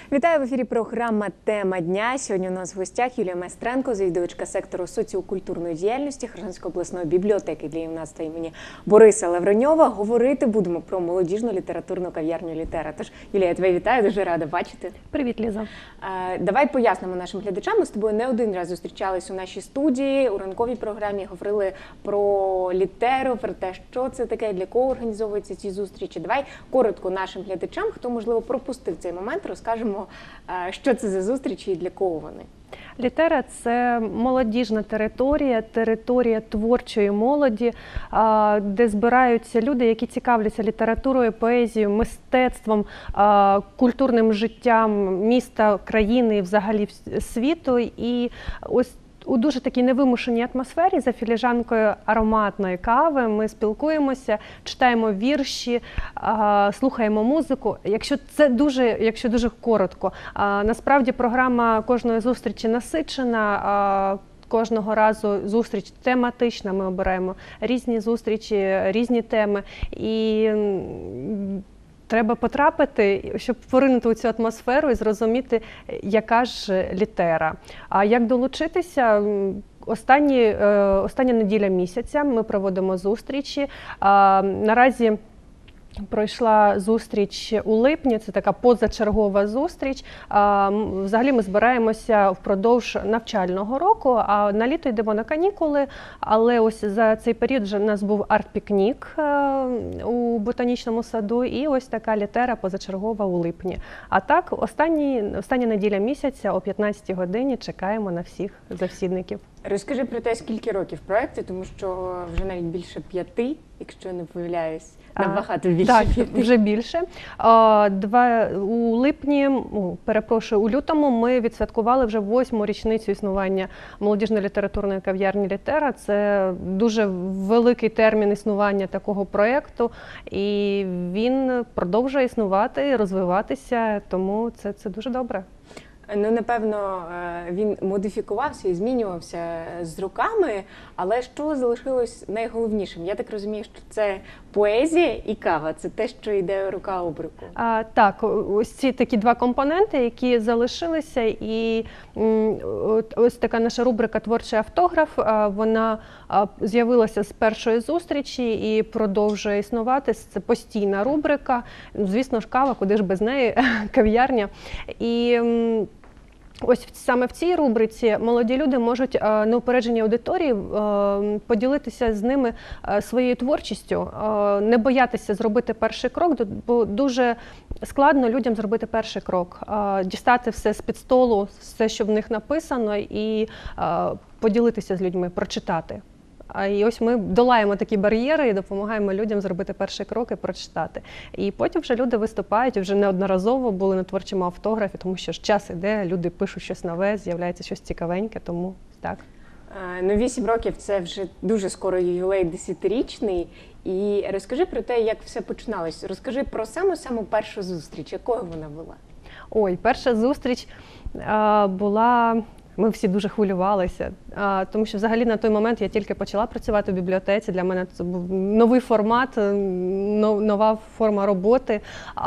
Вітаю в ефірі програма «Тема дня». Сьогодні у нас в гостях Юлія Майстренко, завідувачка сектору соціокультурної діяльності Херсонської обласної бібліотеки для юнацтва імені Бориса Лавреньова. Говорити будемо про молодіжну літературну кав'ярню «Літера». Тож, Юлія, я тебе вітаю, дуже рада бачити. Привіт, Ліза. Давай пояснимо нашим глядачам. Ми з тобою не один раз зустрічались у нашій студії, у ранковій програмі, говорили про «Літеру», про те, що це таке, для кого організовуються ці зустрічі. Давай коротко нашим глядачам, хто, можливо, пропустив цей момент, розкажемо, що це за зустрічі і для кого вони. «Літера» – це молодіжна територія, територія творчої молоді, де збираються люди, які цікавляться літературою, поезією, мистецтвом, культурним життям міста, країни і взагалі світу. І ось у дуже такій невимушеній атмосфері за філіжанкою ароматної кави ми спілкуємося, читаємо вірші, слухаємо музику. Якщо дуже коротко, насправді програма кожної зустрічі насичена. Кожного разу зустріч тематична, ми обираємо різні зустрічі, різні теми. І треба потрапити, щоб поринути у цю атмосферу і зрозуміти, яка ж літера. А як долучитися? Остання неділя місяця ми проводимо зустрічі. Наразі пройшла зустріч у липні, це така позачергова зустріч. Взагалі ми збираємося впродовж навчального року, а на літо йдемо на канікули. Але ось за цей період вже у нас був арт-пікнік у ботанічному саду і ось така літера позачергова у липні. А так, остання неділя місяця о 15-й годині чекаємо на всіх завсідників. Розкажи про те, скільки років в проєкті, тому що вже навіть більше 5, якщо не помиляюсь. Набагато більше. Так, вже більше. У лютому ми відсвяткували вже 8-му річницю існування молодіжної літературної кав'ярні «Літера». Це дуже великий термін існування такого проєкту, і він продовжує існувати, розвиватися, тому це дуже добре. Ну, напевно, він модифікувався і змінювався з роками, але що залишилось найголовнішим? Я так розумію, що це поезія і кава, це те, що йде рука об руку. Так, ось ці такі два компоненти, які залишилися, і ось така наша рубрика «Творчий автограф», вона з'явилася з першої зустрічі і продовжує існувати. Це постійна рубрика, звісно ж, кава, куди ж без неї, кав'ярня. І ось саме в цій рубриці молоді люди можуть неупередженій аудиторії поділитися з ними своєю творчістю, не боятися зробити перший крок, бо дуже складно людям зробити перший крок, дістати все з-під столу, все, що в них написано, і поділитися з людьми, прочитати. І ось ми долаємо такі бар'єри і допомагаємо людям зробити перший крок і прочитати. І потім вже люди виступають, вже неодноразово були на творчому автографі, тому що ж час іде, люди пишуть щось нове, з'являється щось цікавеньке, тому так. Ну, 8 років – це вже дуже скоро ювілей 10-річний. І розкажи про те, як все починалось. Розкажи про саму першу зустріч, якою вона була? Ой, перша зустріч була... Ми всі дуже хвилювалися, тому що взагалі на той момент я тільки почала працювати в бібліотеці, для мене це був новий формат, нова форма роботи,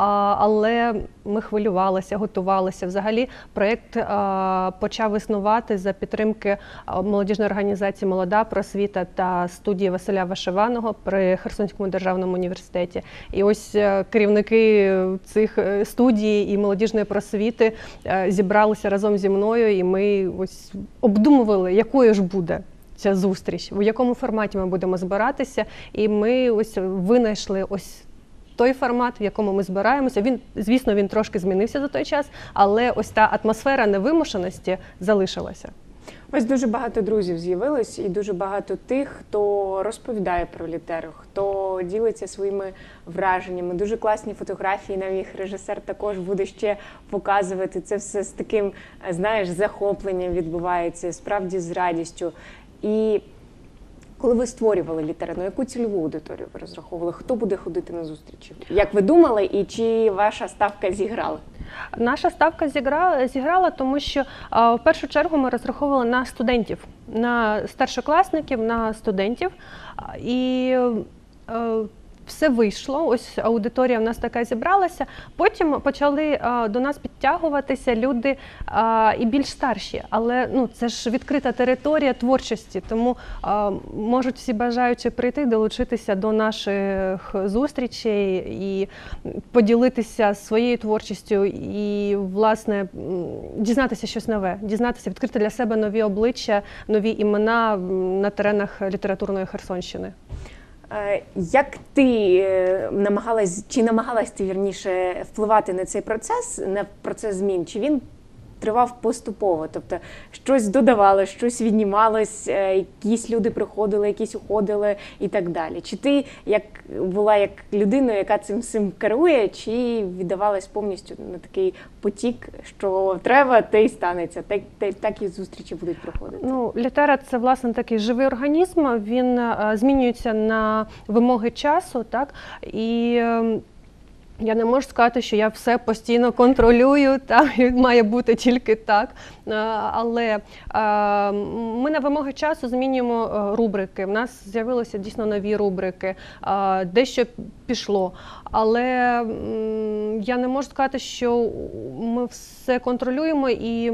але ми хвилювалися, готувалися. Взагалі проєкт почав існувати за підтримки молодіжної організації «Молода просвіта» та студії Василя Вишиваного при Херсонському державному університеті. І ось керівники цих студій і молодіжної просвіти зібралися разом зі мною, і ми ось обдумували, якою ж буде ця зустріч, в якому форматі ми будемо збиратися, і ми ось винайшли ось той формат, в якому ми збираємося. Звісно, він трошки змінився за той час, але ось та атмосфера невимушеності залишилася. Ось дуже багато друзів з'явилось і дуже багато тих, хто розповідає про літеру, хто ділиться своїми враженнями. Дуже класні фотографії, нам їх режисер також буде ще показувати. Це все з таким, знаєш, захопленням відбувається, справді з радістю. І коли ви створювали літеру, на яку цільову аудиторію ви розраховували? Хто буде ходити на зустрічі? Як ви думали і чи ваша ставка зіграла? Наша ставка зіграла, тому що в першу чергу ми розраховували на студентів, на старшокласників, на студентів. І все вийшло, ось аудиторія в нас така зібралася. Потім почали до нас підтягуватися люди і більш старші, але це ж відкрита територія творчості, тому можуть всі бажаючі прийти, долучитися до наших зустрічей і поділитися своєю творчістю і, власне, дізнатися щось нове, відкрити для себе нові обличчя, нові імена на теренах літературної Херсонщини. Як ти намагалась ти, вірніше, впливати на цей процес, на процес змін? Чи він тривав поступово? Тобто щось додавалось, щось віднімалось, якісь люди приходили, якісь уходили і так далі? Чи ти була як людиною, яка цим всім керує, чи віддавалась повністю на такий потік, що треба, те й станеться, так і зустрічі будуть проходити? Літера – це, власне, такий живий організм, він змінюється на вимоги часу, так, і я не можу сказати, що я все постійно контролюю, і має бути тільки так. Але ми на вимоги часу змінюємо рубрики. В нас з'явилися дійсно нові рубрики, дещо пішло. Але я не можу сказати, що ми все контролюємо і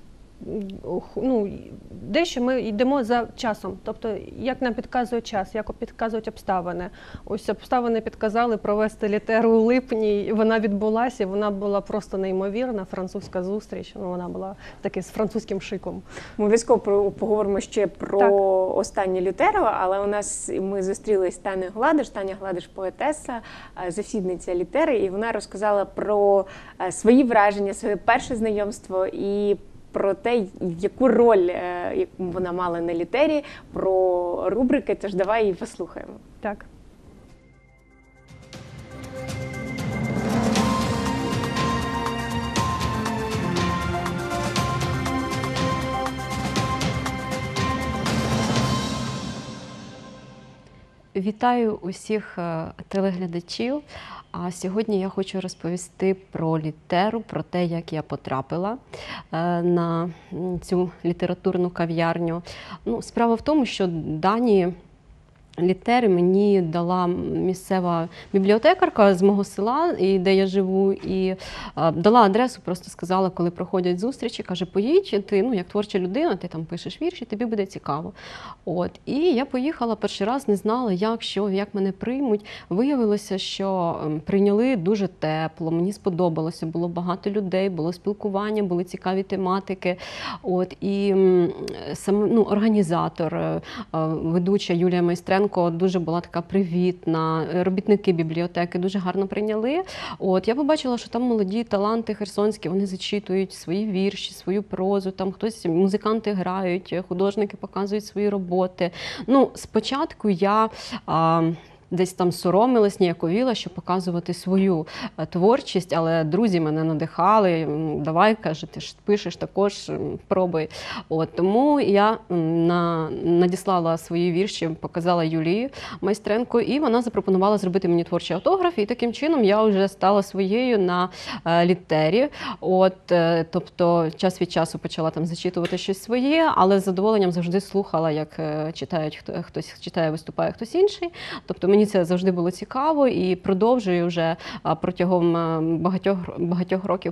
дещо ми йдемо за часом, тобто як нам підказує час, як підказують обставини. Ось обставини підказали провести літеру у липні, і вона відбулася, і вона була просто неймовірна, французька зустріч, вона була таки з французьким шиком. Ми обов'язково поговоримо ще про останню літеру, але ми зустрілися з Танею Гладиш. Таня Гладиш – поетеса, завсідниця літери, і вона розказала про свої враження, своє перше знайомство і про те, яку роль вона мала на літері, про рубрики, тож давай її послухаємо. Так. Вітаю усіх телеглядачів. А сьогодні я хочу розповісти про літеру, про те, як я потрапила на цю літературну кав'ярню. Справа в тому, що дані літери мені дала місцева бібліотекарка з мого села, де я живу, і дала адресу, просто сказала, коли проходять зустрічі, каже, поїдь, ти, як творча людина, ти там пишеш вірші, тобі буде цікаво. І я поїхала перший раз, не знала, як мене приймуть. Виявилося, що прийняли дуже тепло, мені сподобалося, було багато людей, було спілкування, були цікаві тематики. І сам організатор, ведуча Юлія Майстренко, дуже була така привітна, робітники бібліотеки дуже гарно прийняли. Я побачила, що там молоді таланти херсонські, вони зачитують свої вірші, свою прозу, там хтось, музиканти грають, художники показують свої роботи. Спочатку я десь там соромилась, ніяковіла, щоб показувати свою творчість, але друзі мене надихали, давай, каже, ти ж пишеш також, пробуй. Тому я надіслала свої вірші, показала Юлії Майстренко, і вона запропонувала зробити мені творчий автограф, і таким чином я вже стала своєю на літері. Тобто час від часу почала там зачитувати щось своє, але з задоволенням завжди слухала, як читають, хтось читає, виступає хтось інший. Тобто мені це завжди було цікаво, і продовжую вже протягом багатьох років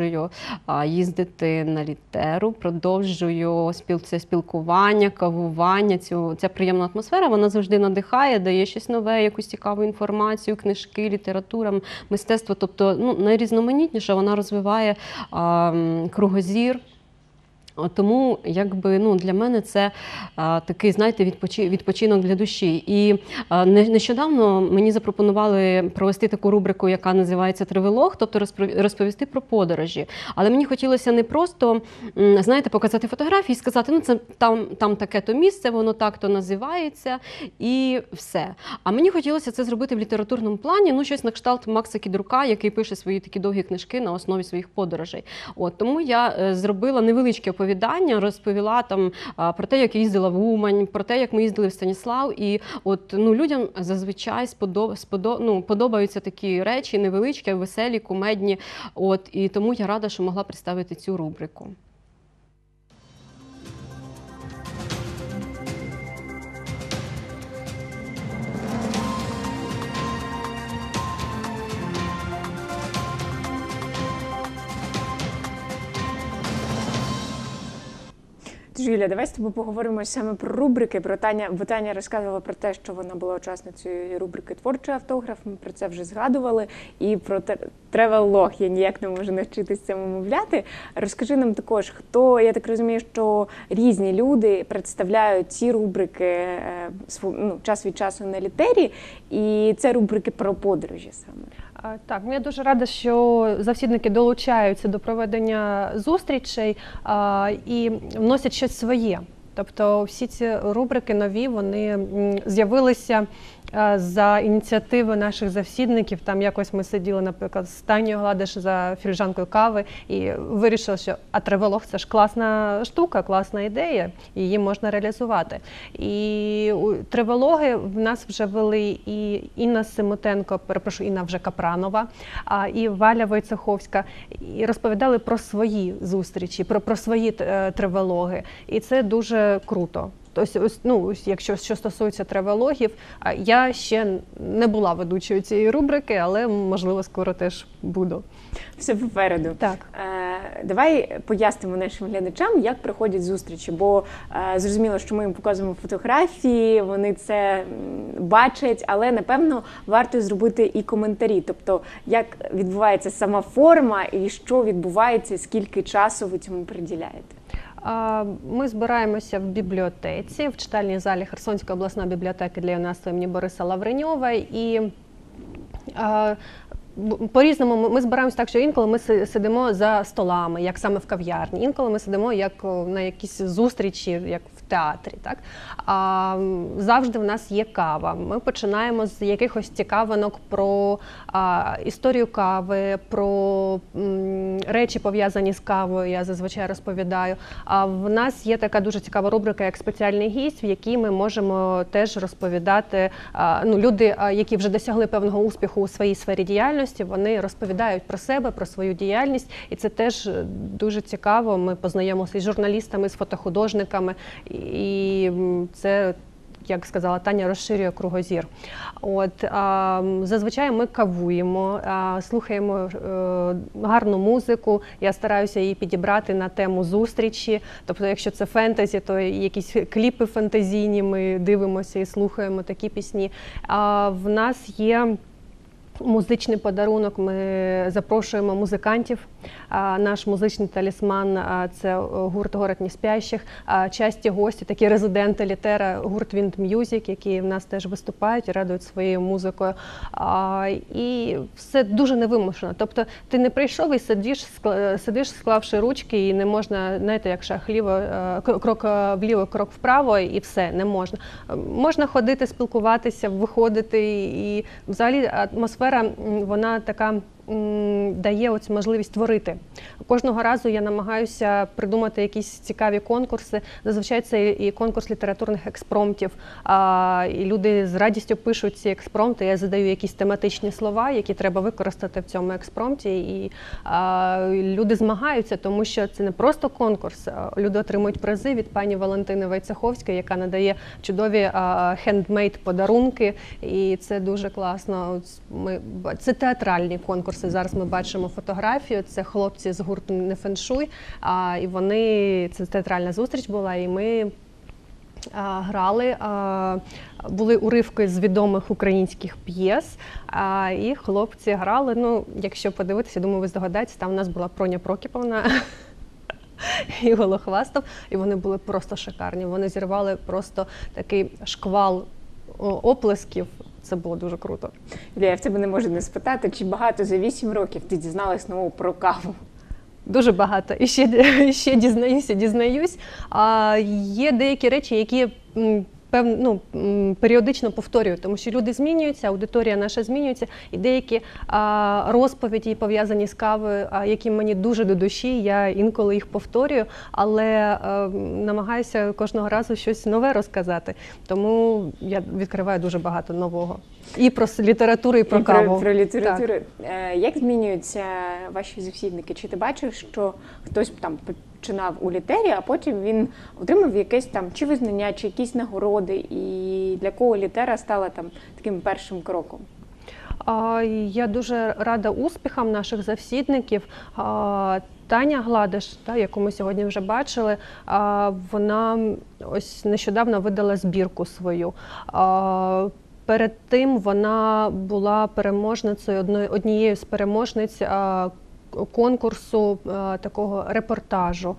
їздити на літеру, продовжую це спілкування, кавування, ця приємна атмосфера, вона завжди надихає, дає щось нове, якусь цікаву інформацію, книжки, література, мистецтво, тобто найрізноманітніше, вона розвиває кругозір. Тому для мене це такий, знаєте, відпочинок для душі. І нещодавно мені запропонували провести таку рубрику, яка називається «Тривелог», тобто розповісти про подорожі. Але мені хотілося не просто, знаєте, показати фотографії і сказати, це там таке-то місце, воно так-то називається і все. А мені хотілося це зробити в літературному плані, щось на кшталт Макса Кідрука, який пише свої такі довгі книжки на основі своїх подорожей. Тому я зробила невеличке оповідання, розповіла там про те, як я їздила в Умань, про те, як ми їздили в Станіслав. І людям зазвичай подобаються такі речі, невеличкі, веселі, кумедні. І тому я рада, що могла представити цю рубрику. Тож, Юля, давай з тобою поговоримо саме про рубрики. Бо Таня розказувала про те, що вона була учасницею рубрики «Творчий автограф», ми про це вже згадували, і про тревел-лог я ніяк не можу навчитися це вимовляти. Розкажи нам також, я так розумію, що різні люди представляють ці рубрики час від часу на Літері, і це рубрики про подорожі саме. Так, я дуже рада, що завсідники долучаються до проведення зустрічей і вносять щось своє. Тобто всі ці рубрики нові, вони з'явилися за ініціативи наших завсідників. Там якось ми сиділи, наприклад, з Танею Гладиш за філіжанкою кави і вирішили, що тревелог – це ж класна штука, класна ідея, її можна реалізувати. І тревелоги в нас вже вели і Інна Симотенко, Інна вже Капранова, і Валя Войцеховська, і розповідали про свої зустрічі, про свої тревелоги. І це дуже круто. Тобто, якщо що стосується тревелогів, я ще не була ведучою цієї рубрики, але, можливо, скоро теж буду. Все попереду. Так. Давай пояснимо нашим глядачам, як проходять зустрічі, бо зрозуміло, що ми їм показуємо фотографії, вони це бачать, але, напевно, варто зробити і коментарі, тобто, як відбувається сама форма і що відбувається, скільки часу ви цьому приділяєте. Ми збираємося в бібліотеці, в читальній залі Херсонської обласної бібліотеки для юнацтва імені Бориса Лавреньова. І по-різному ми збираємося так, що інколи ми сидимо за столами, як саме в кав'ярні, інколи ми сидимо як на якісь зустрічі, як в театрі. Так? Завжди в нас є кава. Ми починаємо з якихось цікавинок про історію кави, про речі, пов'язані з кавою, я зазвичай розповідаю. В нас є така дуже цікава рубрика, як «Спеціальний гість», в якій ми можемо теж розповідати, люди, які вже досягли певного успіху у своїй сфері діяльності, вони розповідають про себе, про свою діяльність, і це теж дуже цікаво. Ми познайомилися з журналістами, з фотохудожниками, і це, як сказала Таня, розширює кругозір. Зазвичай ми кавуємо, слухаємо гарну музику, я стараюся її підібрати на тему зустрічі, тобто якщо це фентезі, то якісь кліпи фантазійні, ми дивимося і слухаємо такі пісні. В нас є музичний подарунок, ми запрошуємо музикантів. Наш музичний талісман – це гурт «Город неспящих», часті гості, такі резиденти Літера, гурт «Wind Music», які в нас теж виступають і радують своєю музикою. І все дуже невимушено. Тобто ти не прийшов і сидиш, склавши ручки, і не можна, знаєте, як шахліво, крок вліво, крок вправо, і все, не можна. Можна ходити, спілкуватися, виходити, і взагалі атмосфера, вона така дає ось можливість творити. Кожного разу я намагаюся придумати якісь цікаві конкурси. Зазвичай це і конкурс літературних експромтів. І люди з радістю пишуть ці експромти. Я задаю якісь тематичні слова, які треба використати в цьому експромті. І люди змагаються, тому що це не просто конкурс. Люди отримують призи від пані Валентини Войцеховської, яка надає чудові хендмейд подарунки. І це дуже класно. Це театральні конкурси. Зараз ми бачимо фотографію, це хлопці з гурту «Не феншуй», і це театральна зустріч була, і ми грали, були уривки з відомих українських п'єс, і хлопці грали, якщо подивитися, думаю, ви здогадаєтесь, там у нас була Проня Прокіповна і Голохвастов, і вони були просто шикарні, вони зірвали просто такий шквал оплесків. Це було дуже круто. Юлія, я в тебе не можу не спитати, чи багато за 8 років ти дізналась нового про каву? Дуже багато. І ще дізнаюсь. Є деякі речі, які періодично повторюю, тому що люди змінюються, аудиторія наша змінюється, і деякі розповіді, пов'язані з кавою, які мені дуже до душі, я інколи їх повторюю, але намагаюся кожного разу щось нове розказати. Тому я відкриваю дуже багато нового. І про літературу, і про каву. Про літературу. Як змінюються ваші завсідники? Чи ти бачиш, що хтось там починав у Літері, а потім він отримав якесь там чи визнання, чи якісь нагороди, і для кого Літера стала там таким першим кроком? І я дуже рада успіхам наших завсідників. Таня Гладиш, яку ми сьогодні вже бачили, вона ось нещодавно видала збірку свою. Перед тим вона була переможницею, однією з переможниць конкурсу такого репортажу.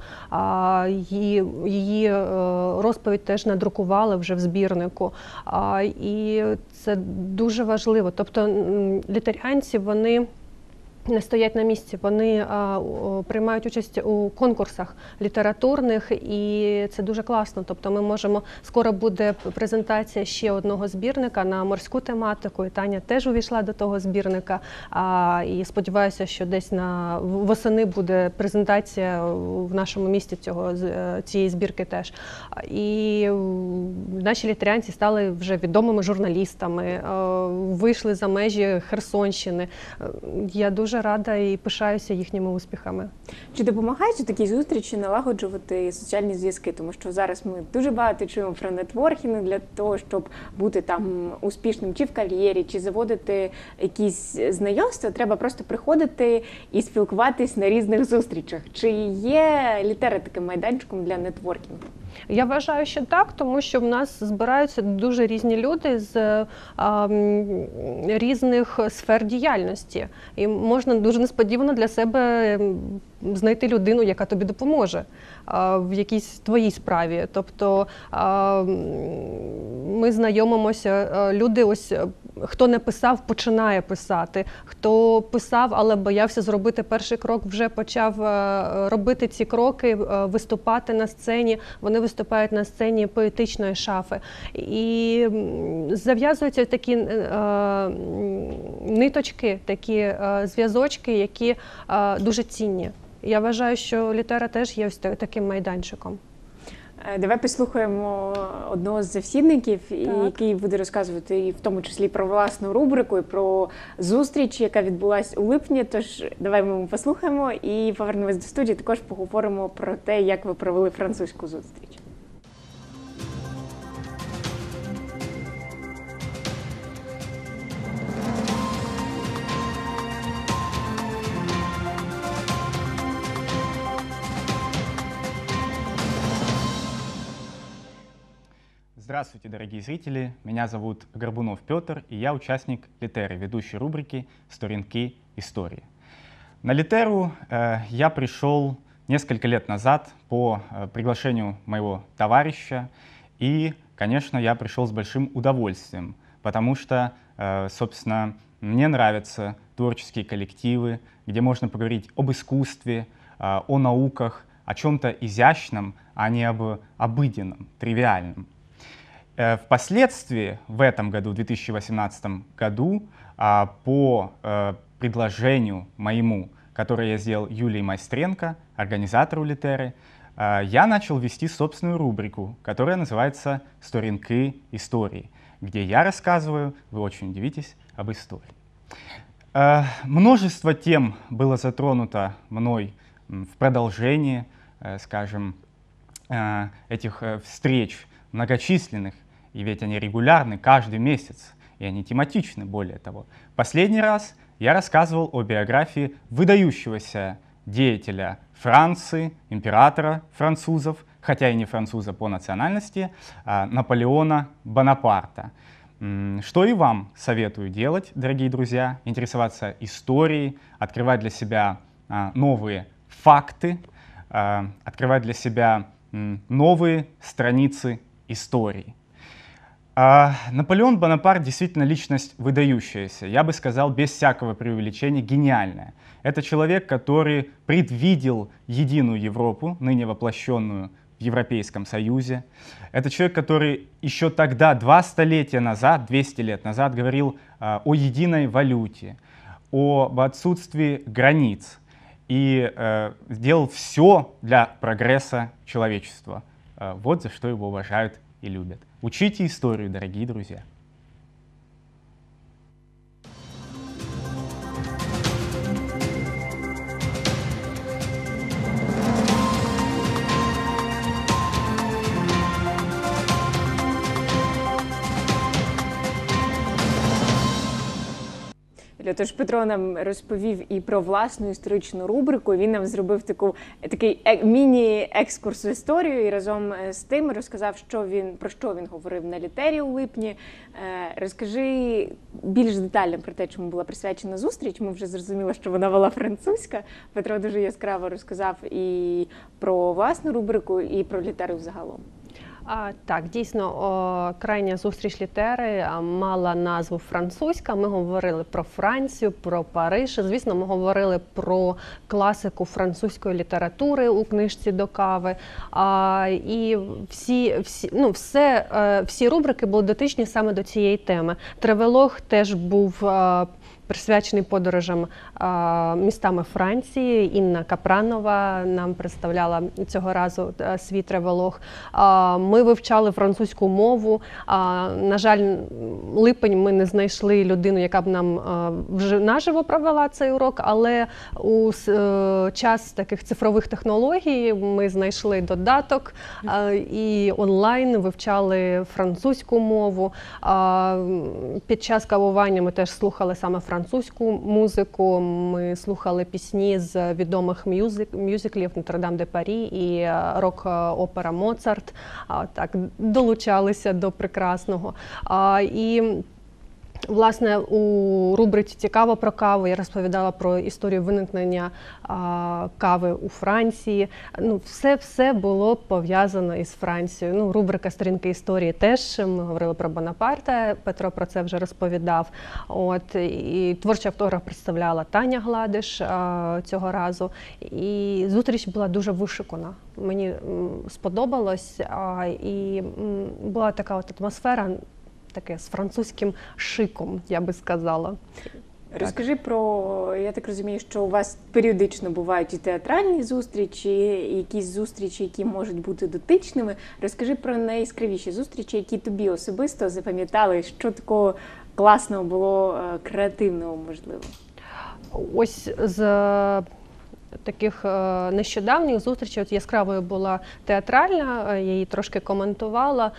Її розповідь теж надрукували вже в збірнику. І це дуже важливо. Тобто літерянці, вони не стоять на місці, вони приймають участь у конкурсах літературних, і це дуже класно. Тобто ми можемо, скоро буде презентація ще одного збірника на морську тематику, і Таня теж увійшла до того збірника, і сподіваюся, що десь восени буде презентація в нашому місті цієї збірки теж. І наші літерянці стали вже відомими журналістами, вийшли за межі Херсонщини. Я дуже рада і пишаюся їхніми успіхами. Чи допомагають у такій зустрічі налагоджувати соціальні зв'язки? Тому що зараз ми дуже багато чуємо про нетворкінг для того, щоб бути там успішним чи в кар'єрі, чи заводити якісь знайомства. Треба просто приходити і спілкуватись на різних зустрічах. Чи є Літера таким майданчиком для нетворкінгу? Я вважаю, що так, тому що в нас збираються дуже різні люди з різних сфер діяльності. І можна дуже несподівано для себе знайти людину, яка тобі допоможе в якійсь твоїй справі. Тобто ми знайомимося, люди ось, хто не писав, починає писати. Хто писав, але боявся зробити перший крок, вже почав робити ці кроки, виступати на сцені. Вони виступають на сцені поетичної шафи. І зав'язуються такі ниточки, такі зв'язочки, які дуже цінні. Я вважаю, що Літера теж є ось таким майданчиком. Давай послухаємо одного з завсідників, який буде розказувати і в тому числі про власну рубрику, і про зустріч, яка відбулася у липні. Тож давай ми послухаємо і повернемось до студії, також поговоримо про те, як ви провели французьку зустріч. Здравствуйте, дорогие зрители! Меня зовут Горбунов Петр, и я участник Литеры, ведущей рубрики «Сторінки истории». На Литеру я пришел несколько лет назад по приглашению моего товарища, и, конечно, я пришел с большим удовольствием, потому что, собственно, мне нравятся творческие коллективы, где можно поговорить об искусстве, о науках, о чем-то изящном, а не об обыденном, тривиальном. Впоследствии, в этом году, в 2018 году, по предложению моему, которое я сделал Юлии Майстренко, организатору Литеры, я начал вести собственную рубрику, которая называется «Сторінки истории», где я рассказываю, вы очень удивитесь, об истории. Множество тем было затронуто мной в продолжении, скажем, этих встреч многочисленных, и ведь они регулярны каждый месяц, и они тематичны, более того. Последний раз я рассказывал о биографии выдающегося деятеля Франции, императора французов, хотя и не француза по национальности, Наполеона Бонапарта. Что и вам советую делать, дорогие друзья, интересоваться историей, открывать для себя новые факты, открывать для себя новые страницы истории. Наполеон Бонапарт действительно личность выдающаяся, я бы сказал, без всякого преувеличения, гениальная. Это человек, который предвидел единую Европу, ныне воплощенную в Европейском Союзе. Это человек, который еще тогда, 2 столетия назад, 200 лет назад, говорил о единой валюте, об отсутствии границ и сделал все для прогресса человечества. Вот за что его уважают и любят. Учите историю, дорогие друзья. Тож Петро нам розповів і про власну історичну рубрику. Він нам зробив такий міні-екскурс в історію і разом з тим розказав, про що він говорив на літері у липні. Розкажи більш детально про те, чому була присвячена зустріч. Ми вже зрозуміли, що вона була французька. Петро дуже яскраво розказав і про власну рубрику, і про літеру взагалом. Так, дійсно, крайня зустріч літери мала назву французька. Ми говорили про Францію, про Париж. Звісно, ми говорили про класику французької літератури у книжці «До кави». І всі рубрики були дотичні саме до цієї теми. Тревелог теж був присвячений подорожам містами Франції. Інна Капранова нам представляла цього разу свій тревелог. Ми вивчали французьку мову. На жаль, липень ми не знайшли людину, яка б нам вже наживо провела цей урок, але у час таких цифрових технологій ми знайшли додаток і онлайн вивчали французьку мову. Під час кавування ми теж слухали саме французьку музику, ми слухали пісні з відомих мюзиклів «Нотр-Дам де Парі» і рок-опера «Моцарт». Так, долучалися до прекрасного. І власне, у рубриці «Цікаво про каву» я розповідала про історію виникнення кави у Франції. Все було пов'язано із Францією. Рубрика «Сторінки історії» теж, ми говорили про Бонапарта, Петро про це вже розповідав. І творчий автограф представляла Таня Гладиш цього разу. І зустріч була дуже вишукана. Мені сподобалось, і була така от атмосфера, таке з французьким шиком, я би сказала. Розкажи я так розумію, що у вас періодично бувають і театральні зустрічі, і якісь зустрічі, які можуть бути дотичними. Розкажи про найяскравіші зустрічі, які тобі особисто запам'ятали, що такого класного було, креативного, можливо. Ось з таких нещодавніх зустрічей, яскравою була театральна, я її трошки коментувала.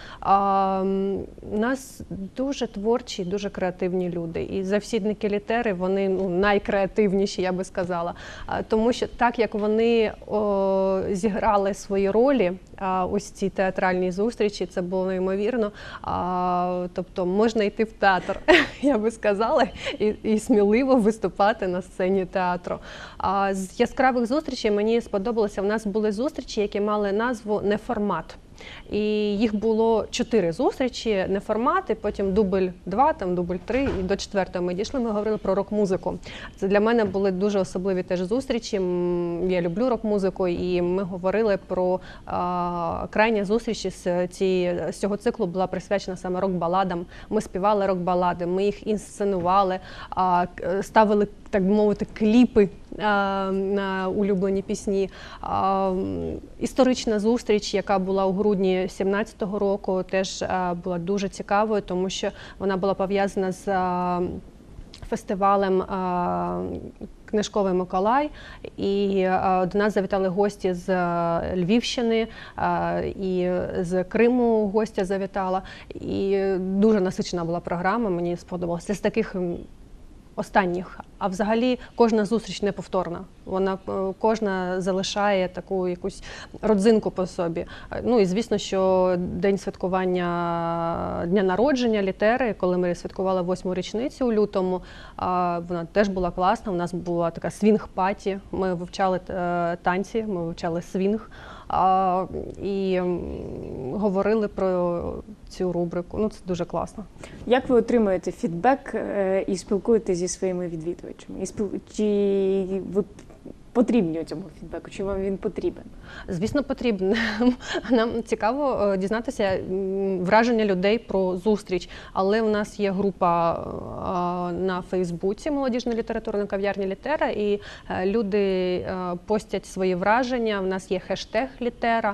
У нас дуже творчі, дуже креативні люди. І завсідники літери, вони найкреативніші, я би сказала. Тому що так, як вони зіграли свої ролі, ось ці театральні зустрічі, це було неймовірно. Тобто можна йти в театр, я би сказала, і сміливо виступати на сцені театру. З яскравих зустрічей мені сподобалося, в нас були зустрічі, які мали назву «Неформат». І їх було 4 зустрічі, неформати, потім дубль 2, там дубль 3, і до 4-ї ми дійшли, ми говорили про рок-музику. Це для мене були дуже особливі теж зустрічі, я люблю рок-музику, і ми говорили про крайня зустріч з цього циклу була присвячена саме рок-баладам. Ми співали рок-балади, ми їх інсценували, ставили, так би мовити, кліпи на улюблені пісні. Історична зустріч, яка була у грудні 17-го року, теж була дуже цікавою, тому що вона була пов'язана з фестивалем «Книжковий Миколай», і до нас завітали гості з Львівщини, і з Криму гостя завітала, і дуже насичена була програма, мені сподобалося. З таких останніх. А взагалі кожна зустріч неповторна. Кожна залишає таку якусь родзинку по собі. І звісно, що день святкування дня народження літери, коли ми святкували 8-му річницю у лютому, вона теж була класна. У нас була така свінг-паті. Ми вивчали танці, ми вивчали свінг. І говорили про цю рубрику. Це дуже класно. Як ви отримуєте фідбек і спілкуєтеся зі своїми відвідувачами? Чи ви потрібні цьому фідбеку? Чи вам він потрібен? Звісно, потрібен. Нам цікаво дізнатися враження людей про зустріч. Але у нас є група на Фейсбуці «Молодіжна літературна кав'ярня Літера», і люди постять свої враження. У нас є хештег «Літера»,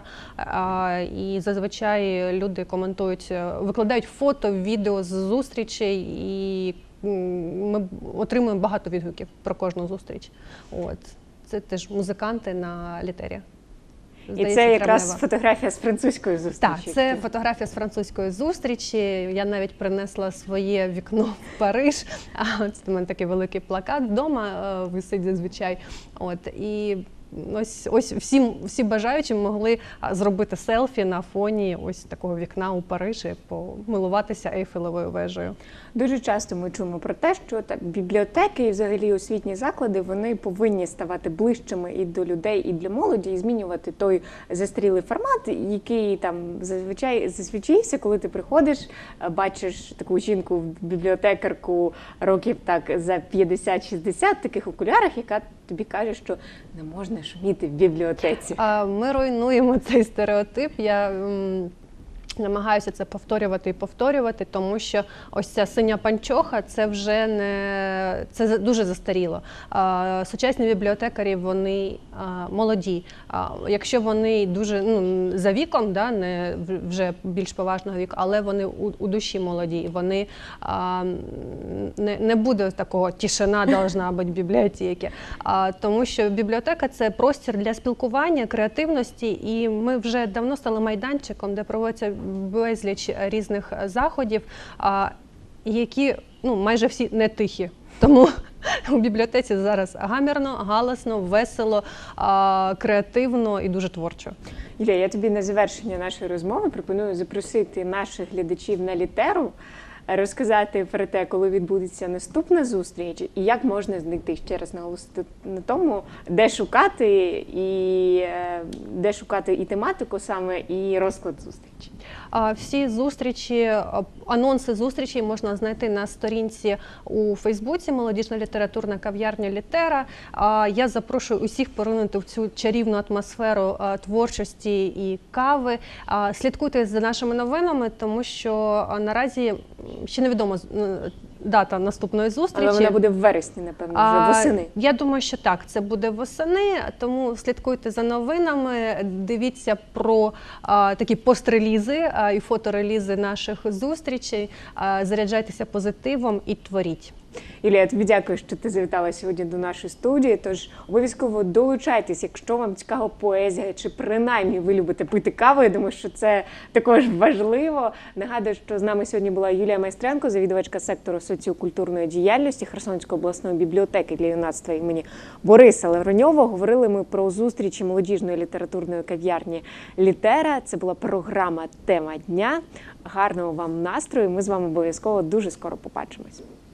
і зазвичай люди коментують, викладають фото, відео з зустрічей, і ми отримуємо багато відгуків про кожну зустріч. Це теж музиканти на літері. здається, І це якраз травнева. фотографія з французької зустрічі. Так, це фотографія з французької зустрічі. Я навіть принесла своє вікно в Париж. Це у мене такий великий плакат вдома висить зазвичай. От і ось всі бажаючі могли зробити селфі на фоні ось такого вікна у Парижі, помилуватися Ейфелевою вежею. Дуже часто ми чуємо про те, що так бібліотеки і взагалі освітні заклади вони повинні ставати ближчими і до людей, і для молоді, і змінювати той застарілий формат, який там зазвичай засвідчився, коли ти приходиш, бачиш таку жінку, бібліотекарку років так за 50-60 в таких окулярах, яка тобі каже, що не можна шуміти в бібліотеці. Ми руйнуємо цей стереотип. Я намагаюся це повторювати і повторювати, тому що ось ця синя панчоха – це вже не це дуже застаріло. Сучасні бібліотекарі вони молоді. Якщо вони дуже за віком, да, не вже більш поважного віку, але вони у душі молоді. Вони не буде такого тишина должна бути в бібліотеці. Тому що бібліотека – це простір для спілкування, креативності, і ми вже давно стали майданчиком, де проводяться безліч різних заходів, які майже всі не тихі. Тому у бібліотеці зараз гамірно, галасно, весело, креативно і дуже творчо. Юлія, я тобі на завершення нашої розмови пропоную запросити наших глядачів на літеру, розказати про те, коли відбудеться наступна зустріч і як можна знайти, ще раз наголосити на тому, де шукати і тематику саме, і розклад зустрічі. Всі зустрічі, анонси зустрічей можна знайти на сторінці у Фейсбуці «Молодіжна літературна кав'ярня Літера». Я запрошую усіх поринути в цю чарівну атмосферу творчості і кави. Слідкуйте за нашими новинами, тому що наразі ще невідомо дата наступної зустрічі. Але вона буде в вересні, напевно, вже восени. Я думаю, що так, це буде восени, тому слідкуйте за новинами, дивіться про такі пострелізи і фоторелізи наших зустрічей, заряджайтеся позитивом і творіть. Юлія, я тобі дякую, що ти завітала сьогодні до нашої студії, тож обов'язково долучайтесь, якщо вам цікава поезія, чи принаймні ви любите пити каву, я думаю, що це також важливо. Нагадую, що з нами сьогодні була Юлія Майстренко, завідувачка сектору соціокультурної діяльності Херсонської обласної бібліотеки для юнацтва імені Бориса Лавреньова. Говорили ми про зустрічі молодіжної літературної кав'ярні «Літера». Це була програма «Тема дня». Гарного вам настрою, ми з вами обов'язково дуже скоро побачимось.